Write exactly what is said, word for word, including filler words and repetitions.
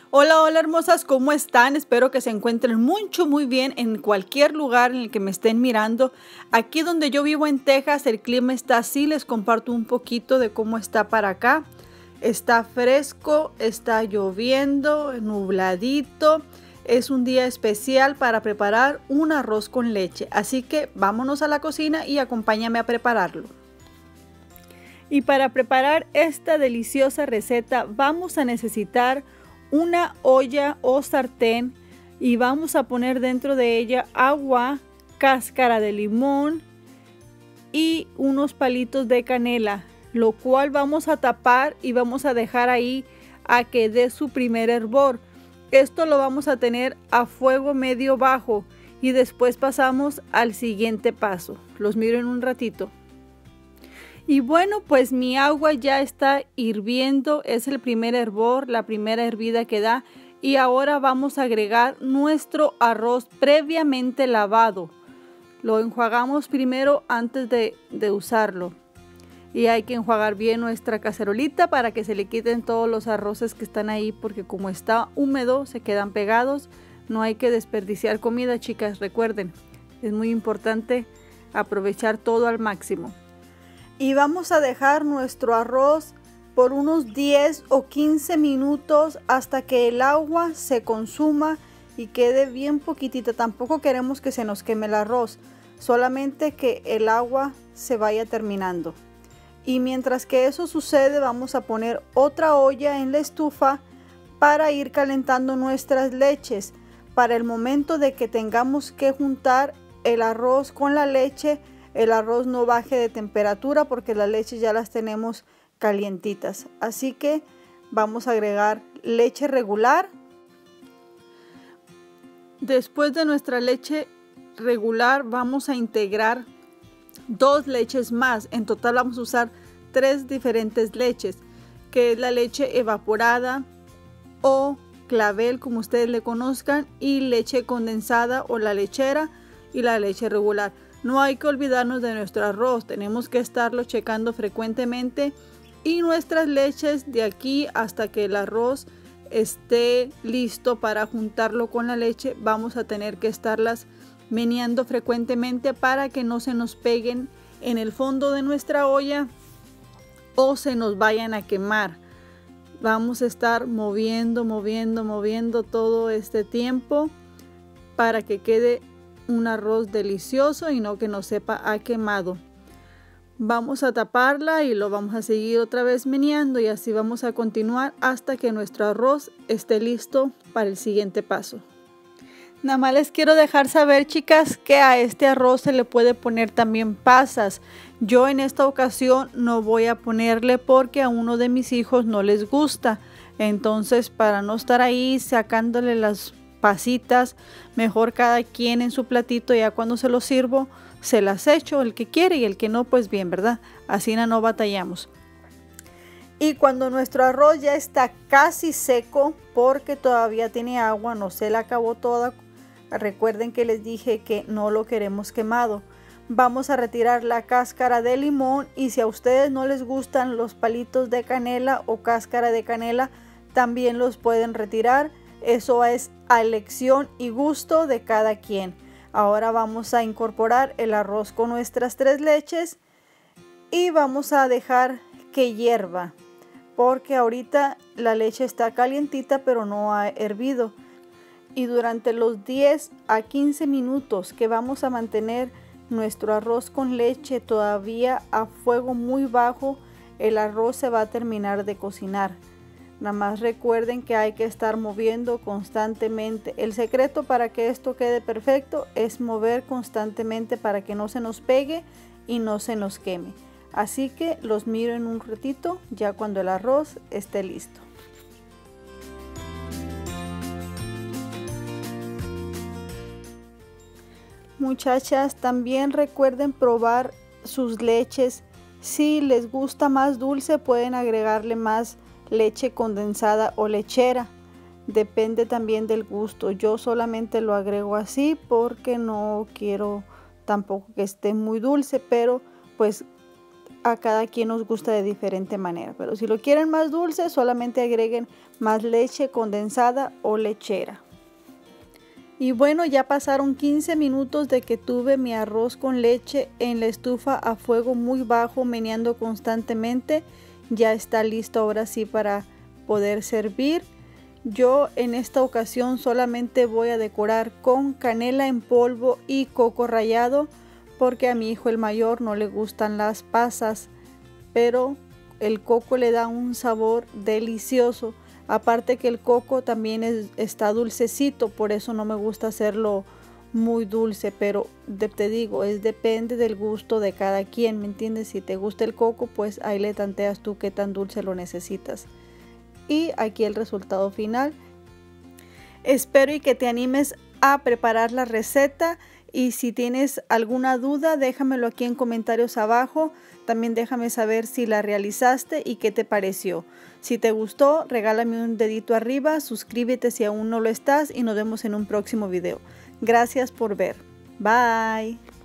Hola, hola hermosas, ¿cómo están? Espero que se encuentren mucho, muy bien en cualquier lugar en el que me estén mirando. Aquí donde yo vivo en Texas, el clima está así. Les comparto un poquito de cómo está para acá. Está fresco, está lloviendo, nubladito. Es un día especial para preparar un arroz con leche. Así que vámonos a la cocina y acompáñame a prepararlo. Y para preparar esta deliciosa receta vamos a necesitar una olla o sartén y vamos a poner dentro de ella agua, cáscara de limón y unos palitos de canela, lo cual vamos a tapar y vamos a dejar ahí a que dé su primer hervor. Esto lo vamos a tener a fuego medio bajo y después pasamos al siguiente paso. Los miro en un ratito. Y bueno, pues mi agua ya está hirviendo, es el primer hervor, la primera hervida que da. Y ahora vamos a agregar nuestro arroz previamente lavado. Lo enjuagamos primero antes de, de usarlo. Y hay que enjuagar bien nuestra cacerolita para que se le quiten todos los arroces que están ahí, porque como está húmedo se quedan pegados. No hay que desperdiciar comida, chicas, recuerden, es muy importante aprovechar todo al máximo. Y vamos a dejar nuestro arroz por unos diez o quince minutos hasta que el agua se consuma y quede bien poquitita. Tampoco queremos que se nos queme el arroz, solamente que el agua se vaya terminando. Y mientras que eso sucede, vamos a poner otra olla en la estufa para ir calentando nuestras leches. Para el momento de que tengamos que juntar el arroz con la leche, el arroz no baje de temperatura porque las leches ya las tenemos calientitas. Así que vamos a agregar leche regular. Después de nuestra leche regular vamos a integrar dos leches más. En total vamos a usar tres diferentes leches, que es la leche evaporada o clavel, como ustedes le conozcan, y leche condensada o la lechera y la leche regular. No hay que olvidarnos de nuestro arroz, tenemos que estarlo checando frecuentemente, y nuestras leches de aquí hasta que el arroz esté listo para juntarlo con la leche, vamos a tener que estarlas meneando frecuentemente para que no se nos peguen en el fondo de nuestra olla o se nos vayan a quemar. Vamos a estar moviendo, moviendo, moviendo todo este tiempo para que quede un arroz delicioso y no que nos sepa a quemado. Vamos a taparla y lo vamos a seguir otra vez meneando, y así vamos a continuar hasta que nuestro arroz esté listo para el siguiente paso. Nada más les quiero dejar saber, chicas, que a este arroz se le puede poner también pasas. Yo en esta ocasión no voy a ponerle porque a uno de mis hijos no les gusta. Entonces, para no estar ahí sacándole las pasitas, mejor cada quien en su platito, ya cuando se lo sirvo se las echo, el que quiere, y el que no, pues bien, ¿verdad? Así no batallamos. Y cuando nuestro arroz ya está casi seco, porque todavía tiene agua, no se la acabó toda, recuerden que les dije que no lo queremos quemado, vamos a retirar la cáscara de limón, y si a ustedes no les gustan los palitos de canela o cáscara de canela, también los pueden retirar. Eso es a elección y gusto de cada quien. Ahora vamos a incorporar el arroz con nuestras tres leches y vamos a dejar que hierva, porque ahorita la leche está calientita pero no ha hervido. Y durante los diez a quince minutos que vamos a mantener nuestro arroz con leche todavía a fuego muy bajo, el arroz se va a terminar de cocinar. Nada más recuerden que hay que estar moviendo constantemente. El secreto para que esto quede perfecto es mover constantemente para que no se nos pegue y no se nos queme. Así que los miro en un ratito ya cuando el arroz esté listo. Muchachas, también recuerden probar sus leches. Si les gusta más dulce, pueden agregarle más leche condensada o lechera, depende también del gusto. Yo solamente lo agrego así porque no quiero tampoco que esté muy dulce, pero pues a cada quien nos gusta de diferente manera. Pero si lo quieren más dulce, solamente agreguen más leche condensada o lechera. Y bueno, ya pasaron quince minutos de que tuve mi arroz con leche en la estufa a fuego muy bajo, meneando constantemente. Ya está listo ahora sí para poder servir. Yo en esta ocasión solamente voy a decorar con canela en polvo y coco rallado, porque a mi hijo el mayor no le gustan las pasas, pero el coco le da un sabor delicioso. Aparte que el coco también es, está dulcecito, por eso no me gusta hacerlo muy dulce, pero de, te digo, es depende del gusto de cada quien, ¿me entiendes? Si te gusta el coco, pues ahí le tanteas tú qué tan dulce lo necesitas. Y aquí el resultado final. Espero y que te animes a preparar la receta, y si tienes alguna duda déjamelo aquí en comentarios abajo. También déjame saber si la realizaste y qué te pareció. Si te gustó, regálame un dedito arriba, suscríbete si aún no lo estás y nos vemos en un próximo video. Gracias por ver. Bye.